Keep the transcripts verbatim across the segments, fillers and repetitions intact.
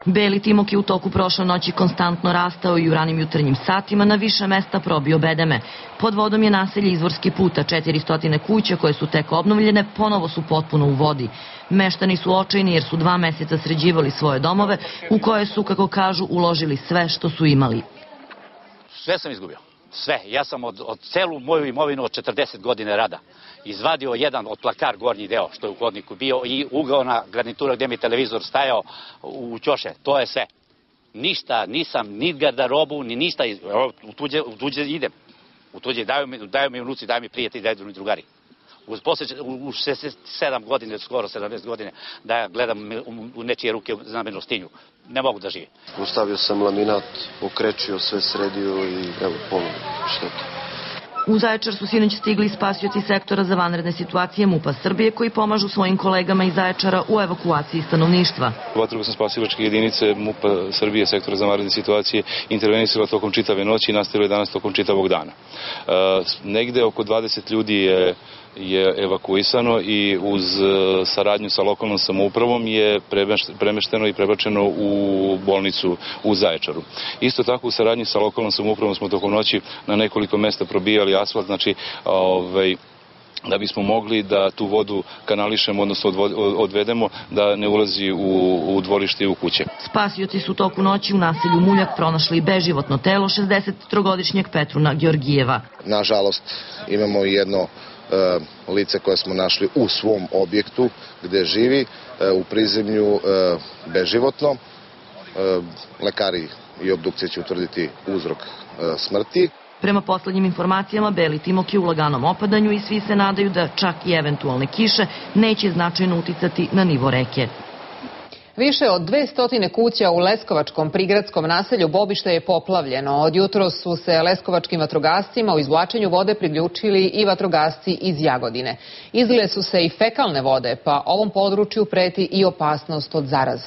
Beli Timok je u toku prošle noći konstantno rastao i u ranim jutarnjim satima na više mesta probio bedeme. Pod vodom je naselje Izvorski put, a četiristo kuća koje su tek obnovljene ponovo su potpuno u vodi. Meštani su očajni jer su dva meseca sređivali svoje domove u koje su, kako kažu, uložili sve što su imali. Sve sam izgubio. Sve. Ja sam od, od celu moju imovinu od četrdeset godine rada izvadio jedan od plakar gornji deo što je u hodniku bio i ugao na garnitura gdje mi televizor stajao u ćoše. To je sve. Ništa, nisam ni garderobu, ni ništa. U tuđe, u tuđe idem. U tuđe daju mi, daju mi unuci, daju mi prijatelji, daju mi drugari. U, posle, u šezdeset sedam godine, skoro sedamnaest godine, da ja gledam u nečije ruke u znamenostinju. Ne mogu da živim. Ustavio sam laminat, okrečio, sve sredio i evo ponovno šteta. U Zaječar su sinoć stigli spasioci sektora za vanredne situacije MUP-a Srbije koji pomažu svojim kolegama iz Zaječara u evakuaciji stanovništva. Vatrogasno-spasilačke jedinice MUP-a Srbije, sektora za vanredne situacije, intervenisala tokom čitave noći i nastavila je danas tokom čitavog dana. E, negde oko dvadeset ljudi je je evakuisano i uz saradnju sa lokalnom samoupravom je premešteno i prebačeno u bolnicu u Zaječaru. Isto tako u saradnji sa lokalnom samoupravom smo tokom noći na nekoliko mesta probijali asfalt, znači ovaj, da bismo mogli da tu vodu kanališemo, odnosno odvedemo, da ne ulazi u, u dvorište i u kuće. Spasioci su toku noći u naselju Muljak pronašli beživotno telo šezdesettrogodišnjeg Petruna Georgijeva. Nažalost, imamo jedno lice koje smo našli u svom objektu gde živi, u prizemlju beživotno. Lekari i obdukcija će utvrditi uzrok smrti. Prema poslednjim informacijama, Beli Timok je u laganom opadanju i svi se nadaju da čak i eventualne kiše neće značajno uticati na nivo reke. Više od dvesta kuća u leskovačkom prigradskom naselju Bobište je poplavljeno. Od jutros su se leskovačkim vatrogascima u izvlačenju vode priključili i vatrogasci iz Jagodine. Izlile su se i fekalne vode, pa ovom području preti i opasnost od zaraze.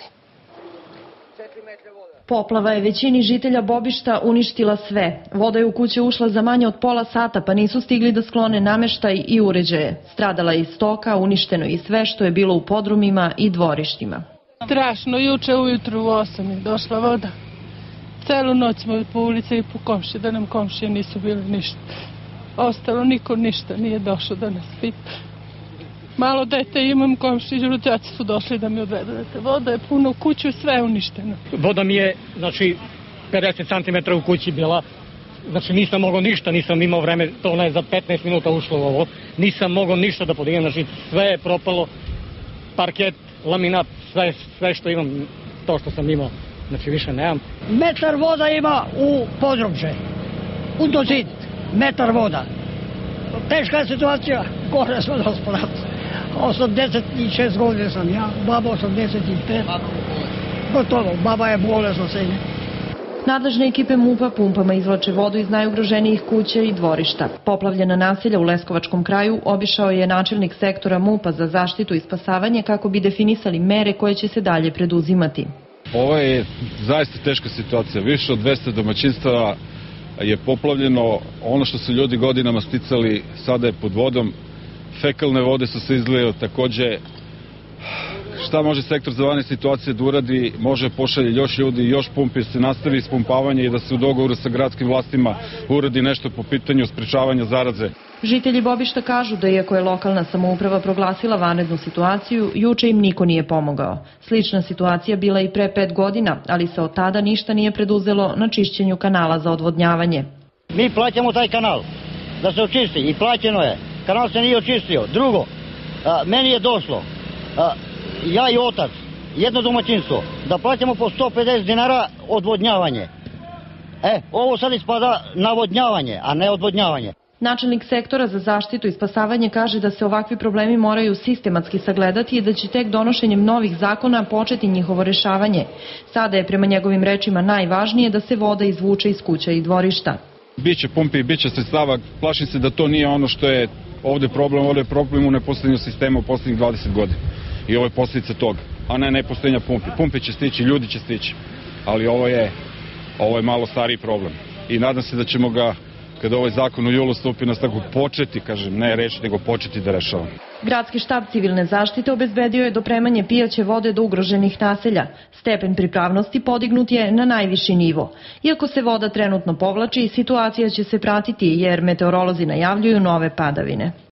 Poplava je većini žitelja Bobišta uništila sve. Voda je u kuće ušla za manje od pola sata, pa nisu stigli da sklone nameštaj i uređaje. Stradala je i stoka, uništeno i sve što je bilo u podrumima i dvorištima. Strašno, juče ujutru u osam je došla voda. Celu noć smo po ulici i po komšije, da nam komšije nisu bili ništa. Ostalo niko ništa nije došao da nas pita. Malo dete imam, komšije, rođaci su došli da mi odvedu. Voda je puno u kuću, sve je uništeno. Voda mi je, znači, pedeset centimetara u kući bila. Znači nisam mogao ništa, nisam imao vreme, to ona je za petnaest minuta ušlo u ovo. Nisam mogao ništa da podignem, znači sve je propalo, parket, laminat, sve, sve što imam, to što sam imao, znači više nemam. Metar voda ima u podrumče, u dozid, metar voda. Teška je situacija, gore smo gospodarci. osamdeset šest godina sam ja, baba osamdeset pet. Gotovo, baba je bolesna se. Nadležne ekipe MUP-a pumpama izvlače vodu iz najugroženijih kuća i dvorišta. Poplavljena naselja u Leskovačkom kraju obišao je načelnik sektora MUP-a za zaštitu i spasavanje kako bi definisali mere koje će se dalje preduzimati. Ovo je zaista teška situacija. Više od dvesta domaćinstava je poplavljeno. Ono što su ljudi godinama sticali sada je pod vodom. Fekalne vode su se izlile takođe. Šta može sektor za vanredne situacije da uradi? Može pošalje još ljudi, još pumpi, se nastavi ispumpavanje i da se u dogovoru sa gradskim vlastima uradi nešto po pitanju sprečavanja zaraze. Žitelji Bobišta kažu da iako je lokalna samouprava proglasila vanrednu situaciju, juče im niko nije pomogao. Slična situacija bila i pre pet godina, ali se od tada ništa nije preduzelo na čišćenju kanala za odvodnjavanje. Mi plaćamo taj kanal da se očisti i plaćeno je. Kanal se nije očistio. Drugo, a, meni je došlo, a, ja i otac, jedno domaćinstvo, da plaćamo po sto pedeset dinara odvodnjavanje. E, ovo sad ispada navodnjavanje, a ne odvodnjavanje. Načelnik sektora za zaštitu i spasavanje kaže da se ovakvi problemi moraju sistematski sagledati i da će tek donošenjem novih zakona početi njihovo rešavanje. Sada je prema njegovim rečima najvažnije da se voda izvuče iz kuća i dvorišta. Biće pumpi, biće sredstava, plašim se da to nije ono što je ovde problem, ovde je problem u nepostojanju sistema u poslednjih dvadeset godina. I ovo je posljedica toga, a ne nepostojanja pumpi. Pumpe će stići, ljudi će stići, ali ovo je, ovo je malo stariji problem. I nadam se da ćemo ga kada ovaj zakon u julu stupi na snagu, početi, kažem, ne reći, nego početi da rešavamo. Gradski štab civilne zaštite obezbedio je dopremanje pijaće vode do ugroženih naselja. Stepen pripravnosti podignut je na najviši nivo. Iako se voda trenutno povlači, situacija će se pratiti jer meteorolozi najavljuju nove padavine.